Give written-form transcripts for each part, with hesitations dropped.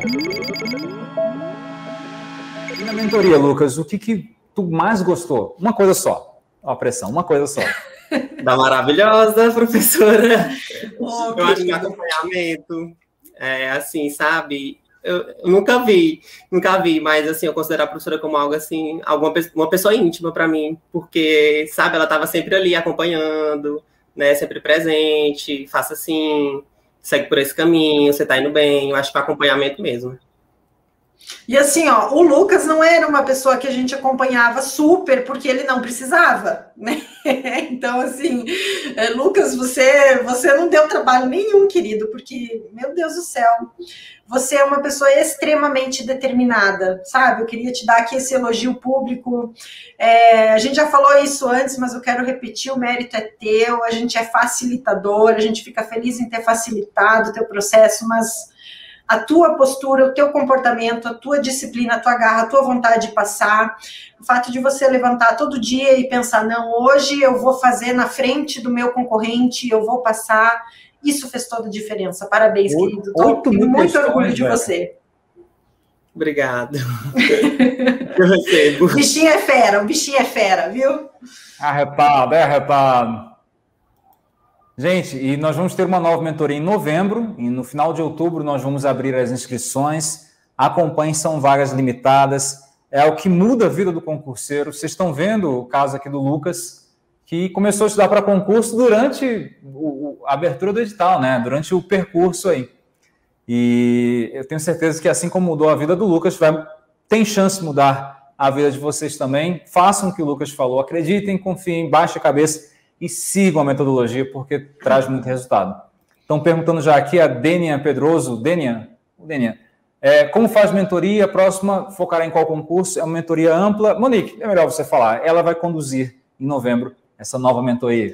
E na mentoria, Lucas, o que tu mais gostou? Uma coisa só. Ó, a pressão, uma coisa só. Da maravilhosa professora. Oh, eu acho que acompanhamento, assim, sabe? Eu nunca vi, mas assim, eu considero a professora como algo assim, uma pessoa íntima para mim, porque, sabe, ela estava sempre ali acompanhando, né, sempre presente, faça assim, segue por esse caminho, você tá indo bem, eu acho que é acompanhamento mesmo. E assim, ó, o Lucas não era uma pessoa que a gente acompanhava super, porque ele não precisava, né? Então, assim, Lucas, você não deu trabalho nenhum, querido, porque, meu Deus do céu, você é uma pessoa extremamente determinada, sabe? Eu queria te dar aqui esse elogio público. A gente já falou isso antes, mas eu quero repetir, o mérito é teu, a gente é facilitador, a gente fica feliz em ter facilitado o teu processo, mas a tua postura, o teu comportamento, a tua disciplina, a tua garra, a tua vontade de passar, o fato de você levantar todo dia e pensar, não, hoje eu vou fazer na frente do meu concorrente, eu vou passar, isso fez toda a diferença. Parabéns, querido. Tenho muito orgulho de você. Obrigado. Eu recebo. O bichinho é fera, viu? Arrepado. Gente, e nós vamos ter uma nova mentoria em novembro, e no final de outubro nós vamos abrir as inscrições. Acompanhem, são vagas limitadas. É o que muda a vida do concurseiro. Vocês estão vendo o caso aqui do Lucas, que começou a estudar para concurso durante a abertura do edital, né? Durante o percurso aí. E eu tenho certeza que assim como mudou a vida do Lucas, tem chance de mudar a vida de vocês também. Façam o que o Lucas falou, acreditem, confiem, baixem a cabeça e sigam a metodologia, porque traz muito resultado. Estão perguntando já aqui a Dênia Pedroso. Dênia, como faz mentoria? A próxima focará em qual concurso? É uma mentoria ampla. Monique, é melhor você falar. Ela vai conduzir em novembro essa nova mentoria.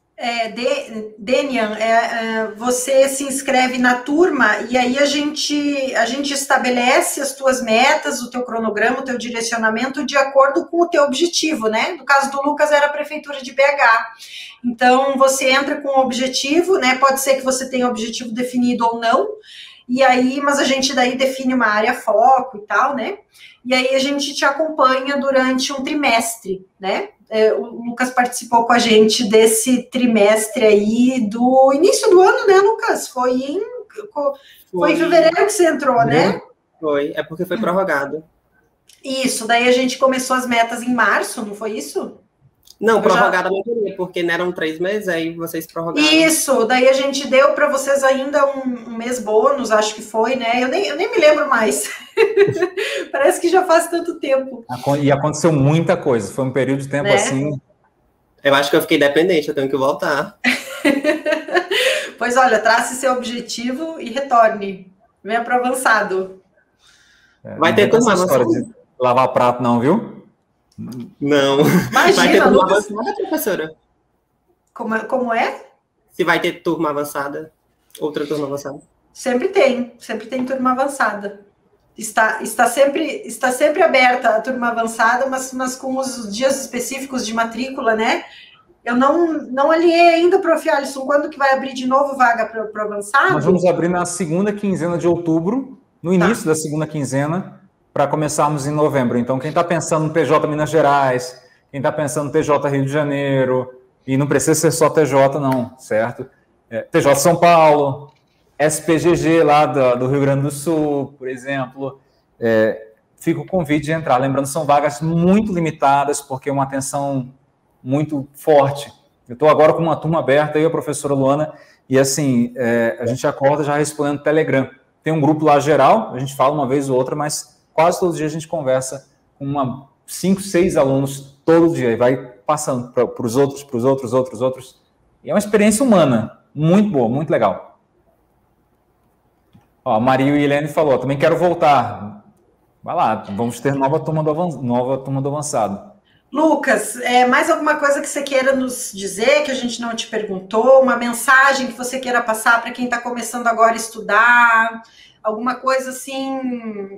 Denian, você se inscreve na turma e aí a gente estabelece as tuas metas, o teu cronograma, o teu direcionamento de acordo com o teu objetivo, né? No caso do Lucas era a Prefeitura de BH. Então, você entra com o objetivo, né? Pode ser que você tenha objetivo definido ou não, e aí, mas a gente daí define uma área foco e tal, né? E aí a gente te acompanha durante um trimestre, né? O Lucas participou com a gente desse trimestre aí do início do ano, né, Lucas? Foi em fevereiro que você entrou, né? Foi, é porque foi prorrogado. Isso, daí a gente começou as metas em março, não foi isso? Não, prorrogada não queria, porque não eram 3 meses, aí vocês prorrogaram. Isso, daí a gente deu para vocês ainda um mês bônus, acho que foi, né? Eu nem me lembro mais. Parece que já faz tanto tempo. E aconteceu muita coisa, foi um período de tempo assim. Eu acho que eu fiquei dependente, eu tenho que voltar. Pois olha, trace seu objetivo e retorne. Venha para o avançado. Vai ter turma avançada? De lavar prato, não, viu? Não. Imagina, vai ter turma Lucas... avançada, professora? Como é? Se vai ter turma avançada, outra turma avançada? Sempre tem turma avançada. Está sempre aberta a turma avançada, mas com os dias específicos de matrícula, né? Eu não alinhei ainda, prof. Alisson, quando que vai abrir de novo vaga para o avançado? Nós vamos abrir na segunda quinzena de outubro, no início da segunda quinzena, para começarmos em novembro. Então, quem está pensando no TJ Minas Gerais, quem está pensando no TJ Rio de Janeiro, e não precisa ser só TJ, não, certo? TJ São Paulo, SPGG lá do Rio Grande do Sul, por exemplo, fica o convite de entrar. Lembrando, são vagas muito limitadas, porque é uma atenção muito forte. Eu estou agora com uma turma aberta, eu e a professora Luana, e assim, a gente acorda já respondendo Telegram. Tem um grupo lá geral, a gente fala uma vez ou outra, mas quase todo dia a gente conversa com 5, 6 alunos todo dia, e vai passando para os outros. E é uma experiência humana, muito boa, muito legal. Ó, a Maria e Helene falou, também quero voltar. Vai lá, vamos ter nova turma do avançado. Lucas, mais alguma coisa que você queira nos dizer, que a gente não te perguntou? Uma mensagem que você queira passar para quem está começando agora a estudar? Alguma coisa assim,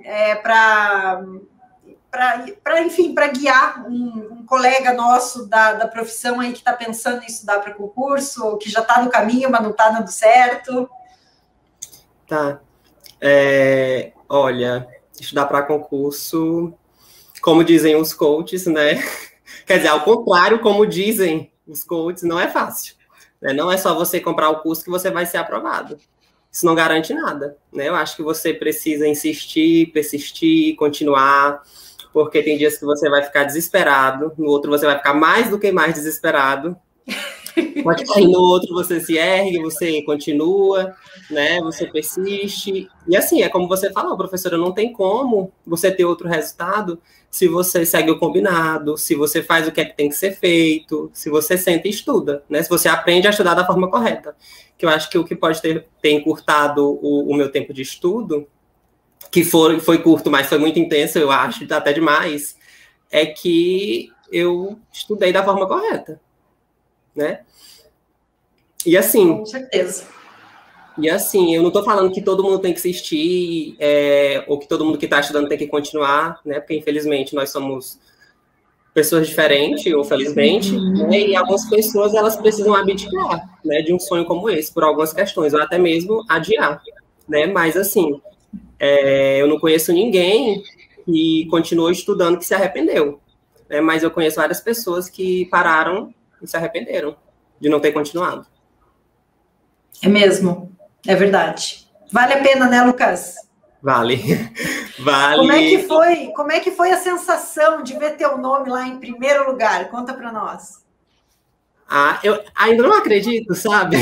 enfim, para guiar um colega nosso da profissão aí que está pensando em estudar para concurso, ou que já está no caminho, mas não está dando certo? Tá. Olha, estudar para concurso, como dizem os coaches, né? Quer dizer, ao contrário, como dizem os coaches, não é fácil. Né? Não é só você comprar o curso que você vai ser aprovado. Isso não garante nada. Né? Eu acho que você precisa insistir, persistir, continuar, porque tem dias que você vai ficar desesperado, no outro você vai ficar mais do que mais desesperado. Pode cair no outro, você se ergue, você continua, né? Você persiste. E assim, é como você falou, professora, não tem como você ter outro resultado se você segue o combinado, se você faz o que é que tem que ser feito, se você senta e estuda, né? Se você aprende a estudar da forma correta. Que eu acho que o que pode ter encurtado o meu tempo de estudo, que foi curto, mas foi muito intenso, eu acho, até demais, é que eu estudei da forma correta. Né? E assim... Com certeza. E assim, eu não estou falando que todo mundo tem que assistir, ou que todo mundo que está estudando tem que continuar, né? Porque, infelizmente, nós somos pessoas diferentes, ou felizmente, né? E algumas pessoas, elas precisam abdicar, né? De um sonho como esse, por algumas questões, ou até mesmo adiar, né? Mas, assim, eu não conheço ninguém que continuou estudando que se arrependeu, né? Mas eu conheço várias pessoas que pararam e se arrependeram de não ter continuado. É mesmo, é verdade. Vale a pena, né, Lucas? Vale. Vale. Como é que foi a sensação de ver teu nome lá em primeiro lugar? Conta para nós. Eu ainda não acredito, sabe?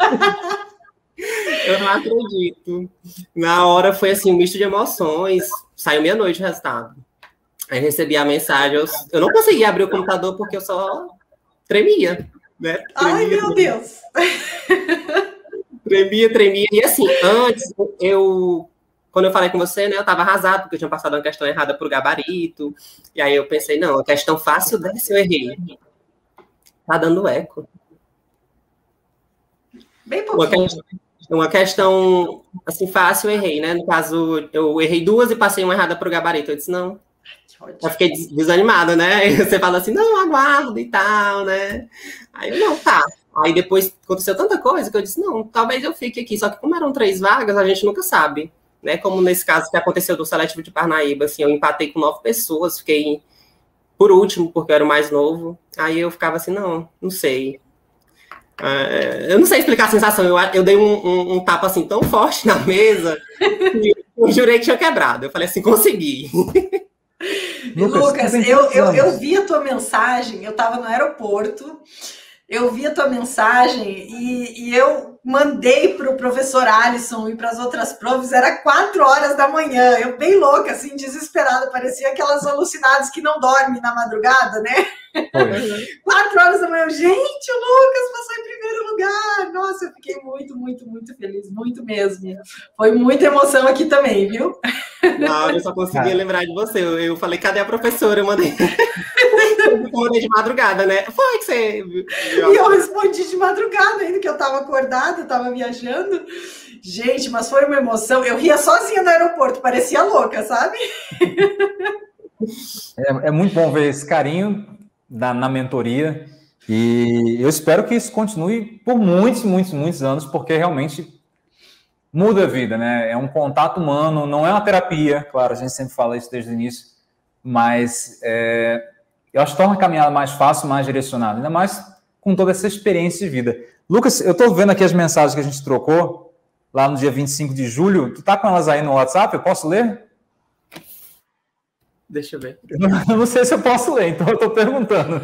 Eu não acredito. Na hora foi assim, um misto de emoções. Saiu meia-noite o resultado. Aí recebi a mensagem. Eu não consegui abrir o computador porque eu só tremia, né? Ai, meu Deus! Tremia. E assim, antes, quando eu falei com você, né, eu estava arrasado, porque eu tinha passado uma questão errada para o gabarito. E aí eu pensei, não, a questão fácil dessa eu errei. Tá dando eco. Bem pouquinho. Uma questão, assim, fácil eu errei, né? No caso, eu errei 2 e passei uma errada para o gabarito. Eu disse, não. Eu fiquei desanimada, né? Aí você fala assim, não, aguardo e tal, né? Aí eu, não, tá. Aí depois aconteceu tanta coisa que eu disse, não, talvez eu fique aqui. Só que como eram 3 vagas, a gente nunca sabe, né? Como nesse caso que aconteceu do Seletivo de Parnaíba, assim, eu empatei com 9 pessoas, fiquei por último, porque eu era o mais novo. Aí eu ficava assim, não sei. Eu não sei explicar a sensação. Eu dei um tapa assim tão forte na mesa que eu jurei que tinha quebrado. Eu falei assim, consegui. Lucas, eu vi a tua mensagem, eu estava no aeroporto, eu vi a tua mensagem e eu mandei para o professor Alisson e para as outras profs, era 4 horas da manhã, eu bem louca, assim, desesperada, parecia aquelas alucinadas que não dormem na madrugada, né? 4 horas da manhã, gente, o Lucas passou em primeiro lugar, nossa, eu fiquei muito, muito, muito feliz, muito mesmo, foi muita emoção aqui também, viu? Não, eu só conseguia lembrar de você, eu falei, cadê a professora? Eu mandei de madrugada, né? Foi que você... E eu respondi de madrugada ainda, que eu estava acordada, eu estava viajando. Gente, mas foi uma emoção. Eu ria sozinha no aeroporto, parecia louca, sabe? É muito bom ver esse carinho na mentoria. E eu espero que isso continue por muitos, muitos, muitos anos, porque realmente muda a vida, né? É um contato humano, não é uma terapia, claro, a gente sempre fala isso desde o início, mas eu acho que torna a caminhada mais fácil, mais direcionada, ainda mais com toda essa experiência de vida. Lucas, eu estou vendo aqui as mensagens que a gente trocou lá no dia 25 de julho. Tu está com elas aí no WhatsApp? Eu posso ler? Deixa eu ver. Eu não sei se eu posso ler, então eu estou perguntando.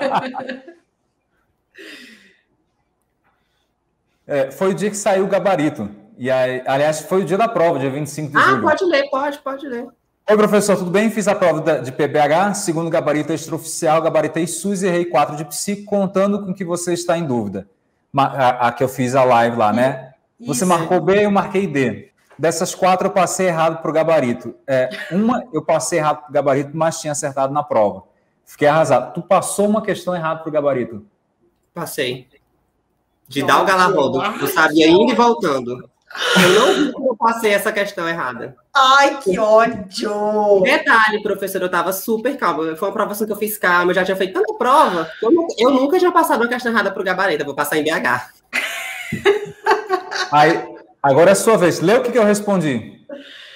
Foi o dia que saiu o gabarito. E aí, aliás, foi o dia da prova, dia 25 de julho. Pode ler, pode ler. Oi, professor, tudo bem? Fiz a prova de PBH, segundo gabarito extraoficial, gabaritei SUS e errei 4 de psico, contando com que você está em dúvida. A que eu fiz a live lá, né? Isso. Você marcou B, eu marquei D. Dessas 4, eu passei errado para o gabarito. Uma, eu passei errado para o gabarito, mas tinha acertado na prova. Fiquei arrasado. Tu passou uma questão errada para o gabarito? Passei. De dar o galarrodo. Eu sabia indo e voltando. Eu não vi que eu passei essa questão errada. Ai, que ódio! Detalhe, professor, eu estava super calma. Foi uma provação que eu fiz calma, eu já tinha feito tanta prova. Eu nunca tinha passado uma questão errada para o gabarito. Eu vou passar em BH. Aí, agora é a sua vez. Lê o que eu respondi.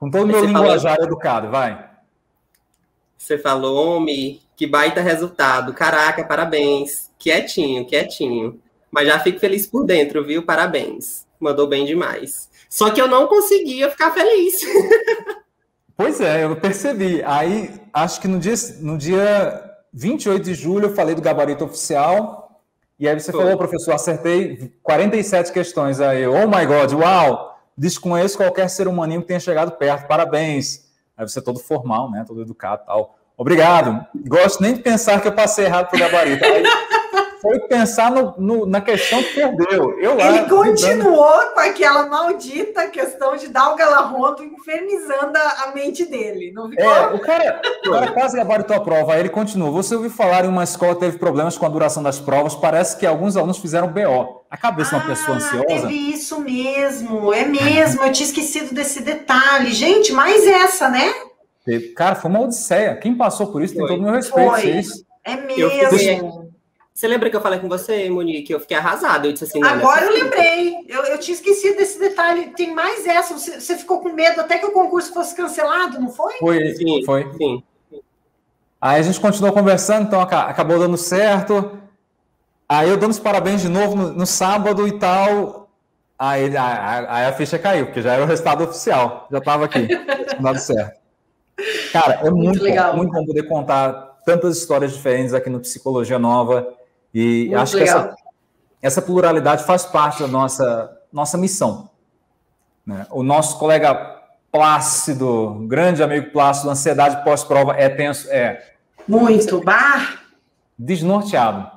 Com todo o meu linguajar educado, vai. Você falou, homem, que baita resultado. Caraca, parabéns. Quietinho, quietinho. Mas já fico feliz por dentro, viu? Parabéns. Mandou bem demais. Só que eu não conseguia ficar feliz. Pois é, eu percebi. Aí, acho que no dia 28 de julho, eu falei do gabarito oficial. E aí você falou, professor, acertei 47 questões. Aí, oh my God, uau! Desconheço qualquer ser humaninho que tenha chegado perto. Parabéns. Aí você é todo formal, né? Todo educado e tal. Obrigado. Gosto nem de pensar que eu passei errado pro gabarito. Aí foi pensar na questão que perdeu. Ele continuou com aquela maldita questão de dar o galarrondo, infernizando a mente dele. Não ficou? O cara quase gabaritou a prova. Aí ele continuou. Você ouviu falar em uma escola que teve problemas com a duração das provas. Parece que alguns alunos fizeram BO. A cabeça de uma pessoa ansiosa. Teve isso mesmo. É mesmo. Eu tinha esquecido desse detalhe. Gente, mais essa, né? Cara, foi uma odisseia. Quem passou por isso tem todo o meu respeito. É mesmo. Você lembra que eu falei com você, Monique? Eu fiquei arrasada. Eu disse assim, agora eu lembrei. Eu tinha esquecido desse detalhe. Tem mais essa. Você ficou com medo até que o concurso fosse cancelado, não foi? Foi. Aí a gente continuou conversando, então acabou dando certo. Aí eu dando os parabéns de novo no sábado e tal. Aí a ficha caiu, porque já era o resultado oficial. Já estava aqui. Dado certo. Cara, é muito legal. Muito bom poder contar tantas histórias diferentes aqui no Psicologia Nova. E muito acho legal. Que essa pluralidade faz parte da nossa missão. Né? O nosso colega Plácido, grande amigo Plácido, ansiedade pós-prova é tenso? Muito. Desnorteado.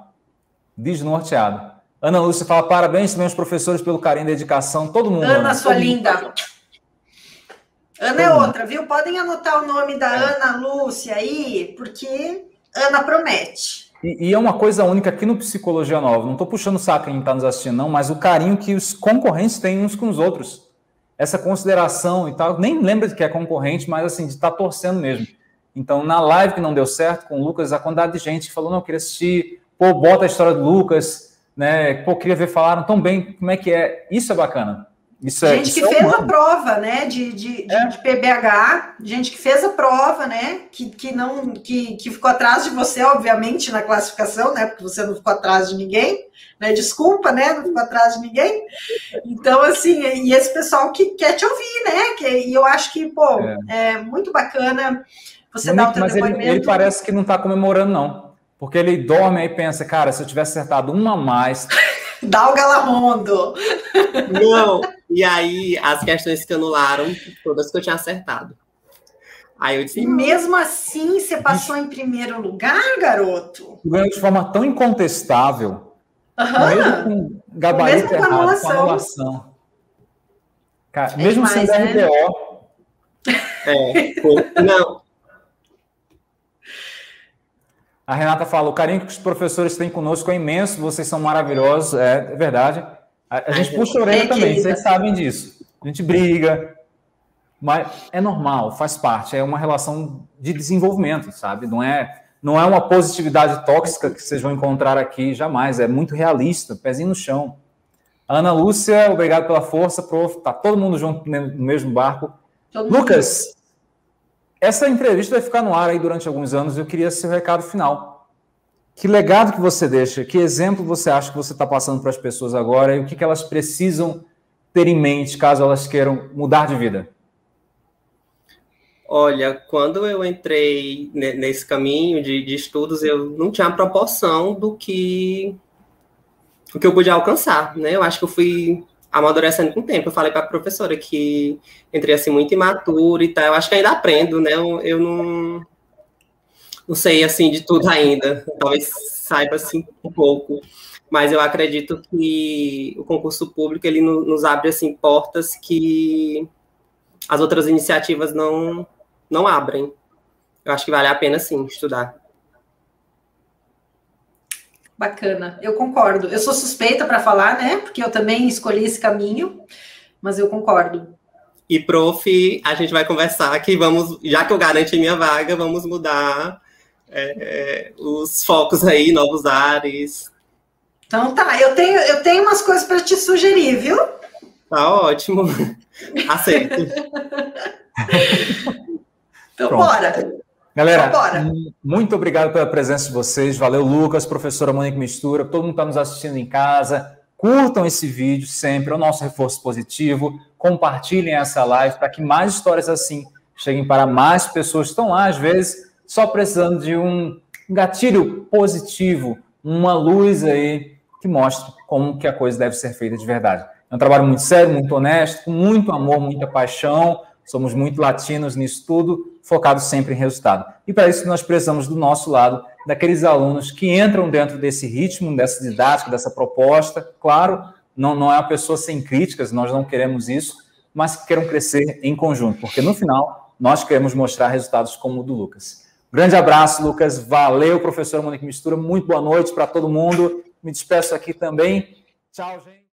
Ana Lúcia fala, parabéns também aos professores pelo carinho e dedicação. Todo mundo. Ana, sua linda. Ana é outra, viu? Podem anotar o nome da Ana Lúcia aí, porque Ana promete. E é uma coisa única aqui no Psicologia Nova. Não estou puxando o saco quem está nos assistindo, não, mas o carinho que os concorrentes têm uns com os outros. Essa consideração e tal. Nem lembra de que é concorrente, mas assim, de estar torcendo mesmo. Então, na live que não deu certo com o Lucas, a quantidade de gente que falou, não, eu queria assistir, pô, bota a história do Lucas, né? Pô, queria ver, falaram tão bem, como é que é? Isso é bacana. Gente que fez a prova, né, de PBH, gente que fez a prova, né, que ficou atrás de você, obviamente, na classificação, né, porque você não ficou atrás de ninguém, né, desculpa, né, não ficou atrás de ninguém. Então, assim, e esse pessoal que quer te ouvir, né, e eu acho que, pô, é muito bacana você dar o teu depoimento. Ele parece que não está comemorando, não, porque ele dorme e pensa, cara, se eu tivesse acertado uma a mais... Dá o galarrondo. Não. E aí, as questões que anularam, todas que eu tinha acertado. Aí eu disse... E mesmo assim, você passou em primeiro lugar, garoto? Ganhou de forma tão incontestável. Mesmo com gabarito errado, com anulação. Cara, mesmo demais, sendo RPO. Não... A Renata fala, o carinho que os professores têm conosco é imenso, vocês são maravilhosos, é verdade. A gente puxa a orelha também, vocês sabem disso. A gente briga, mas é normal, faz parte, é uma relação de desenvolvimento, sabe? Não é uma positividade tóxica que vocês vão encontrar aqui, jamais, é muito realista, pezinho no chão. Ana Lúcia, obrigado pela força, prof, tá todo mundo junto no mesmo barco. Lucas, essa entrevista vai ficar no ar aí durante alguns anos. Eu queria seu recado final. Que legado que você deixa? Que exemplo você acha que você está passando para as pessoas agora? E o que elas precisam ter em mente caso elas queiram mudar de vida? Olha, quando eu entrei nesse caminho de estudos, eu não tinha a proporção do que eu podia alcançar, né? Eu acho que eu fui amadurecendo com o tempo. Eu falei para a professora que entrei assim muito imaturo e tal. Eu acho que ainda aprendo, né? Eu não sei assim de tudo ainda. Talvez saiba assim um pouco, mas eu acredito que o concurso público ele nos abre assim portas que as outras iniciativas não abrem. Eu acho que vale a pena sim estudar. Bacana, eu concordo. Eu sou suspeita para falar, né? Porque eu também escolhi esse caminho, mas eu concordo. E, prof, a gente vai conversar aqui, já que eu garanti minha vaga, vamos mudar os focos aí, novos ares. Então tá, eu tenho umas coisas para te sugerir, viu? Tá ótimo. Aceito. Então, Pronto. bora. Galera, Então, bora. muito obrigado pela presença de vocês. Valeu, Lucas, professora Monique Mistura, todo mundo que está nos assistindo em casa. Curtam esse vídeo sempre, é o nosso reforço positivo. Compartilhem essa live para que mais histórias assim cheguem para mais pessoas que estão lá, às vezes, só precisando de um gatilho positivo, uma luz aí que mostre como que a coisa deve ser feita de verdade. É um trabalho muito sério, muito honesto, com muito amor, muita paixão. Somos muito latinos nisso tudo, focados sempre em resultado. E para isso nós precisamos do nosso lado, daqueles alunos que entram dentro desse ritmo, dessa didática, dessa proposta. Claro, não é uma pessoa sem críticas, nós não queremos isso, mas que queiram crescer em conjunto, porque no final nós queremos mostrar resultados como o do Lucas. Grande abraço, Lucas. Valeu, professora Monique Mistura. Muito boa noite para todo mundo. Me despeço aqui também. Tchau, gente.